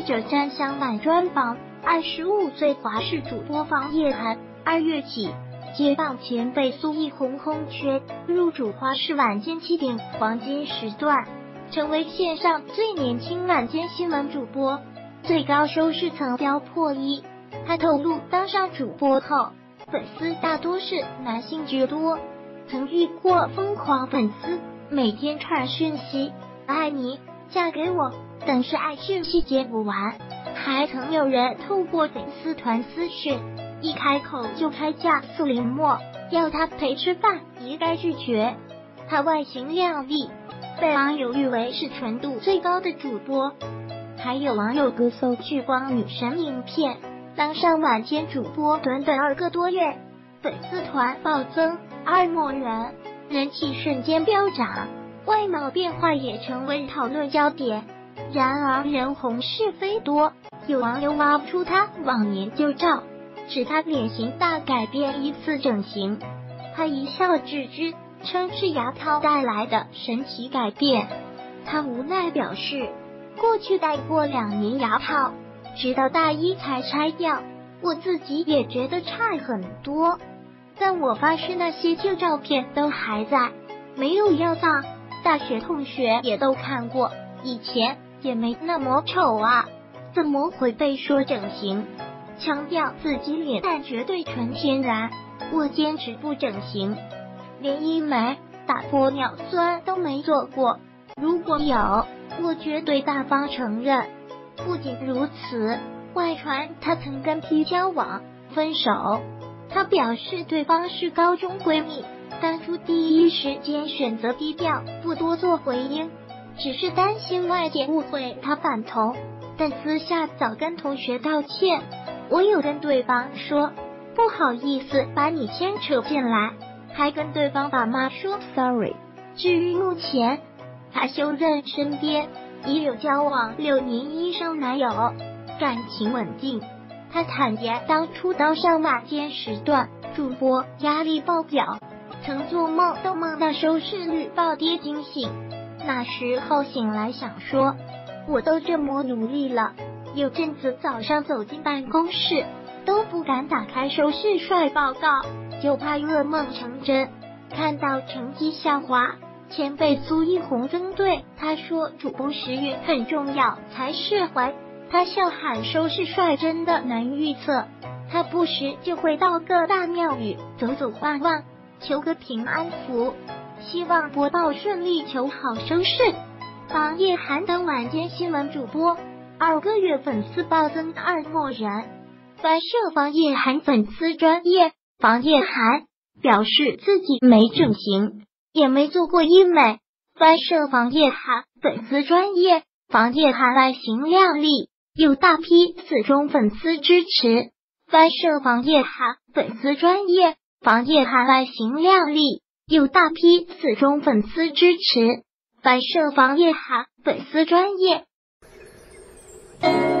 者占相版专访，25岁华视主播房叶涵，2月起接棒前辈苏一红空缺，入主华视晚间7点黄金时段，成为线上最年轻晚间新闻主播，最高收视曾飙破1。他透露，当上主播后，粉丝大多是男性居多，曾遇过疯狂粉丝，每天传讯息爱你嫁给我，但是爱讯息接不完，还曾有人透过粉丝团私讯，一开口就开价4连末，要他陪吃饭，一概拒绝。他外形靓丽，被网友誉为是纯度最高的主播，还有网友歌颂聚光女神名片。当上晚间主播短短2个多月，粉丝团暴增2万人，人气瞬间飙涨，外貌变化也成为讨论焦点。然而人红是非多，有网友挖出他往年旧照，指他脸型大改变，疑似整形。他一笑置之，称是牙套带来的神奇改变。他无奈表示，过去戴过2年牙套，直到大1才拆掉，我自己也觉得差很多，但我发誓那些旧照片都还在，没有要到，大学同学也都看过，以前也没那么丑啊，怎么会被说整形？强调自己脸蛋绝对纯天然，我坚持不整形，连医美、打玻尿酸都没做过，如果有，我绝对大方承认。不仅如此，外传他曾跟 P 交往分手，他表示对方是高中闺蜜，当初第一时间选择低调，不多做回应，只是担心外界误会他反同，但私下早跟同学道歉。我有跟对方说不好意思把你牵扯进来，还跟对方爸妈说 sorry。 至于目前，他休任身边已有交往6年以上男友，感情稳定。他坦言，当初当上晚间时段主播，压力爆表，曾做梦都梦到收视率暴跌惊醒。那时候醒来想说，我都这么努力了，有阵子早上走进办公室都不敢打开收视率报告，就怕噩梦成真。看到成绩下滑，前辈苏一红针对他说，主播时运很重要才释怀。他笑喊收视率真的难预测，他不时就会到各大庙宇走走望望，求个平安符，希望播报顺利，求好收视。房叶涵等晚间新闻主播2个月粉丝暴增2万人。翻摄房叶涵粉丝专页，房叶涵表示自己没整形，也没做过医美。翻摄房叶涵粉丝专页，房叶涵外形靓丽，有大批死忠粉丝支持。翻摄房叶涵粉丝专页，房叶涵外形靓丽，有大批死忠粉丝支持。翻摄房叶涵粉丝专页。